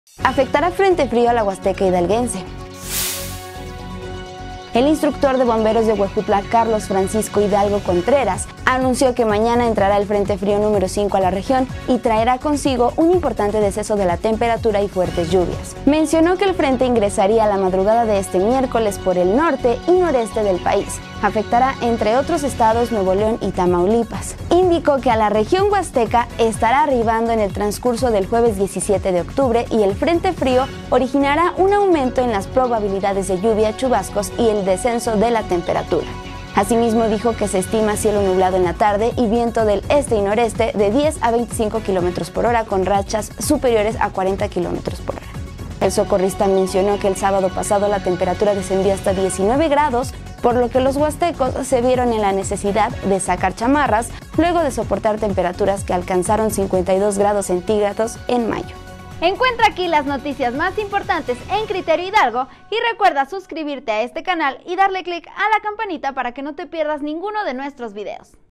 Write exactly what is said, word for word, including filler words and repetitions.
Afectará frente frío a la Huasteca hidalguense. El instructor de bomberos de Huejutla, Carlos Francisco Hidalgo Contreras, anunció que mañana entrará el Frente Frío número cinco a la región y traerá consigo un importante descenso de la temperatura y fuertes lluvias. Mencionó que el frente ingresaría a la madrugada de este miércoles por el norte y noreste del país. Afectará entre otros estados Nuevo León y Tamaulipas. Indicó que a la región huasteca estará arribando en el transcurso del jueves diecisiete de octubre y el Frente Frío originará un aumento en las probabilidades de lluvia, chubascos y el descenso de la temperatura. Asimismo dijo que se estima cielo nublado en la tarde y viento del este y noreste de diez a veinticinco kilómetros por hora con rachas superiores a cuarenta kilómetros por hora. El socorrista mencionó que el sábado pasado la temperatura descendió hasta diecinueve grados, por lo que los huastecos se vieron en la necesidad de sacar chamarras luego de soportar temperaturas que alcanzaron cincuenta y dos grados centígrados en mayo. Encuentra aquí las noticias más importantes en Criterio Hidalgo y recuerda suscribirte a este canal y darle clic a la campanita para que no te pierdas ninguno de nuestros videos.